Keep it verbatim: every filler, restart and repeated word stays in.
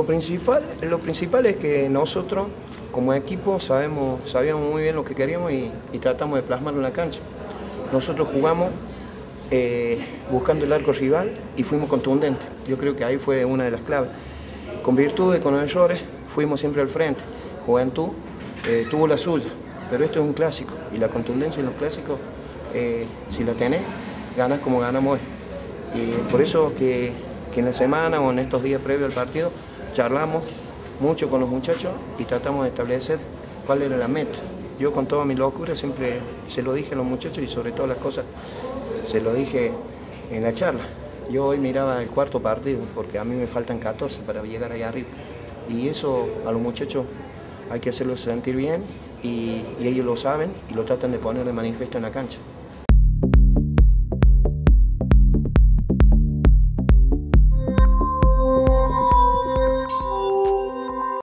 principal, lo principal es que nosotros, como equipo, sabemos, sabíamos muy bien lo que queríamos y, y tratamos de plasmarlo en la cancha. Nosotros jugamos eh, buscando el arco rival y fuimos contundentes. Yo creo que ahí fue una de las claves. Con virtudes, con errores, fuimos siempre al frente. Juventud eh, tuvo la suya, pero esto es un clásico y la contundencia en los clásicos, eh, si la tenés, ganas como ganamos hoy. Y por eso que, que en la semana o en estos días previos al partido charlamos mucho con los muchachos y tratamos de establecer cuál era la meta. Yo con toda mi locura siempre se lo dije a los muchachos y sobre todas las cosas se lo dije en la charla. Yo hoy miraba el cuarto partido porque a mí me faltan catorce para llegar ahí arriba y eso a los muchachos hay que hacerlos sentir bien y, y ellos lo saben y lo tratan de poner de manifiesto en la cancha.